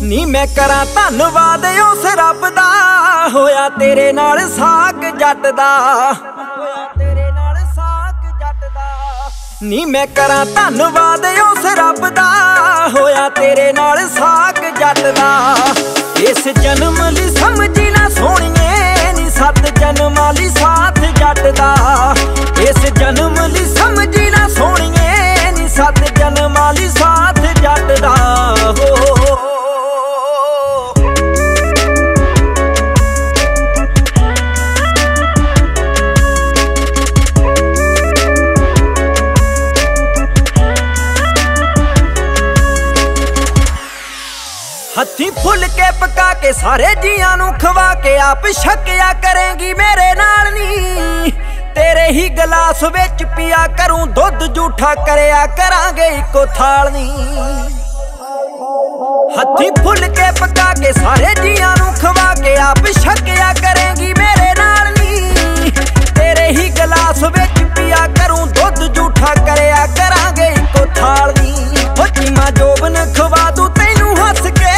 ਨੀ ਮੈਂ ਕਰਾਂ ਧੰਨਵਾਦ ਉਸ ਰੱਬ ਦਾ, ਹੋਇਆ ਤੇਰੇ ਨਾਲ ਸਾਕ ਜੱਟ ਦਾ, ਹੋਇਆ ਤੇਰੇ ਨਾਲ ਸਾਕ ਜੱਟ ਦਾ। ਨੀ ਮੈਂ ਕਰਾਂ ਧੰਨਵਾਦ ਉਸ ਰੱਬ ਦਾ, ਹੋਇਆ ਤੇਰੇ ਨਾਲ ਸਾਕ ਜੱਟ ਦਾ। ਇਸ ਜਨਮ ਲਈ ਸਮਝੀ ਨਾ ਸੋਹਣੀਏ, ਨੀ 7 ਜਨਮਾਂ ਲਈ ਸਾਥ ਜੱਟ ਦਾ। ਇਸ ਜਨਮ ਲਈ ਸਮਝੀ ਨਾ ਸੋਹਣੀਏ, ਨੀ 7 ਜਨਮਾਂ ਲਈ ਸਾਥ ਜੱਟ ਦਾ। हथी फुल के पका के सारे जियां नू खवा के, आप छकिया करेंगी मेरे नाल नी। तेरे ही गलास विच पिया करूं दुध जूठा, करया करांगे इको थाल नी। हथी फुल के पका के सारे जियां नू खवा के, आप छकिया करेंगी मेरे नाल नी। तेरे ही गलास विच पिया करूं दुध जूठा, करया करांगे इको थाल नी। हो चीमा जोबन खवा दूं तैनू हस के,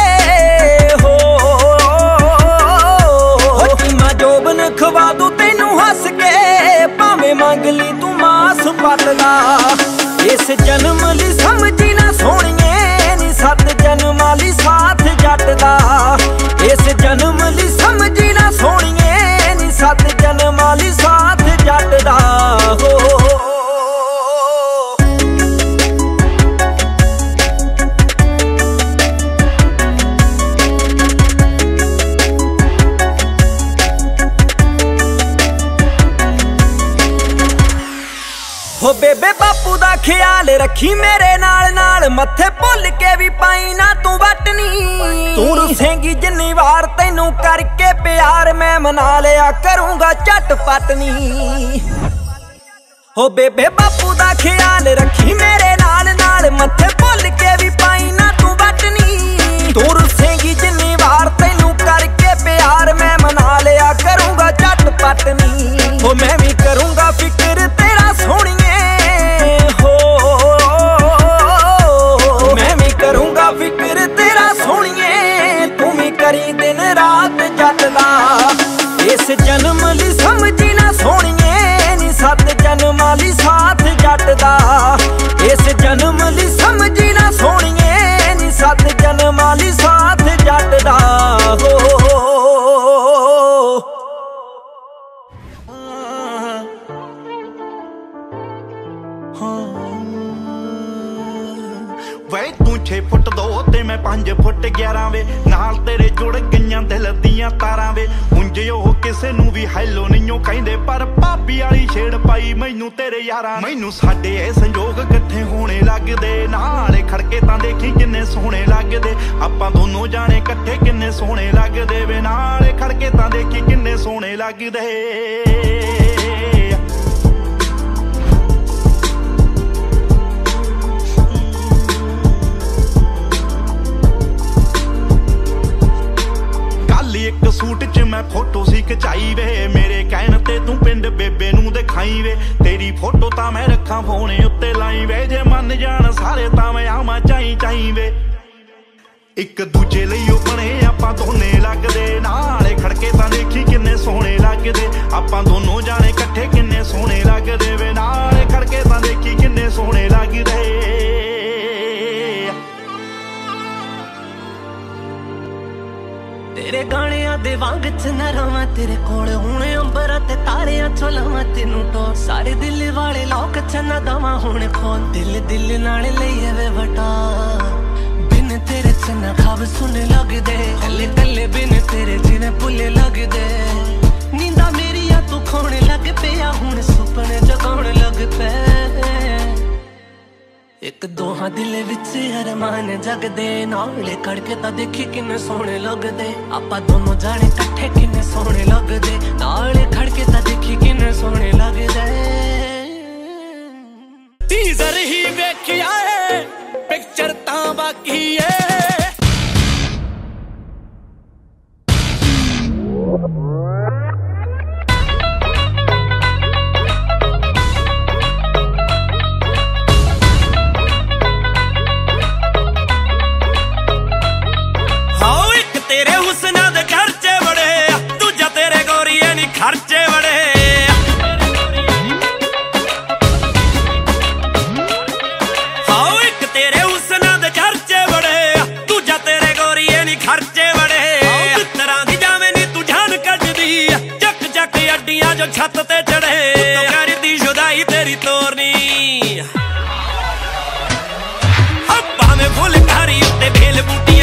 जोबन खवा दूं तैनू हस के, भावें मंग ली तू मास पटदा। इस जन्म ली समझी ना सोहणीए, नी 7 जन्मां ली साथ जट दा। इस जन्म ली समझी ना सोहणीए, नी 7 जन्मां ली साथ जट दा। हो बेबे बापू दा ख्याल रखी मेरे नाल नाल, मत्थे भुल के भी पाई ना तू वटनी। तू रुसेंगी जिन्नी वार तैनू करके प्यार, मैं मना लिया करूंगा झटपट नी। हो बेबे बापू दा ख्याल रखी मेरे नाल नाल, मत्थे भुल के भी पाई ना तू वटनी। तू रुसेंगी जिन्नी वार तैनू करके प्यार, मैं मना लिया करूंगा झटपट नी। हो मैं भी करूंगा फिक्र तेरा सोहणीए, फिक्र तेरा सोहणीए, तू भी करी दिन रात जट दा। इस जन्म ली समझी ना सोहणीए, नी 7 जन्मां ली साथ जट दा। इस जन्म ली समझी ना सोहणीए, नी 7 जन्मां ली साथ जट दा। वे तू 6 फुट 2 ते मैं 5 फुट 11 वे, नाल तेरे जुड़ गईयां दिल दियां तारां वे। उंज ओ किसे नू भी हैलो नहीं कहिंदे, पर भाभी वाली छेड़ पाई मैनू तेरे यारां। मैनू साडे ए संजोग इकट्ठे होने लगदे, नाले खड़के तां देखी किन्ने सोहणे लगदे। आपां दोनों जाने इकट्ठे किन्ने सोहणे लगदे वे, नाले खड़के तां देखी किन्ने सोहणे लगदे। एक सूट च मैं फोटो सी खचाई वे, मेरे कहण ते तू पिंड बेबे नू दिखाई वे। तेरी फोटो तां मैं रखा फोने उत्ते लाई वे, जे मन जान सारे तां मैं आवां चाई चाई वे। एक दूजे लई ओ बने आपां दोने लगदे, नाले खड़के तां देखी किन्ने सोहणे लगदे। आपां दोनों जाने इकट्ठे किन्ने सोहणे लगदे वे, नाले खड़के तां देखी किन्ने सोहणे लगदे। तेरे गाणियां दे वांग च न रवां, तेरे कोल हुण अंबरां ते तारियां चो लवां तेनू टो। सारे दिल वाले लोक च न दवां हुण खोल, दिल दिल नाल लईए वे वटा। बिन तेरे च न खाब सुन लगदे, कल्ले कल्ले बिन तेरे जिने भुल्ले लगदे। नींदा मेरिया तू खोण लग पिया, हुण सुपने जगाउण लग पे। एक दोहां दिल विच अरमान जगदे, नाले खड़के तां देखी किन्ने सोहणे लगदे। आपां दोनों जाने इकट्ठे किन्ने सोहणे लगदे, नाले खड़के तां देखी किन्ने सोहणे लगदे। टीजर ही वेखिया है, पिक्चर तां बाकी है। जो छत ते चढ़े तो करदी जुदाई तेरी तोरनी भावे फुलकारी उत्ते बेल बूटियां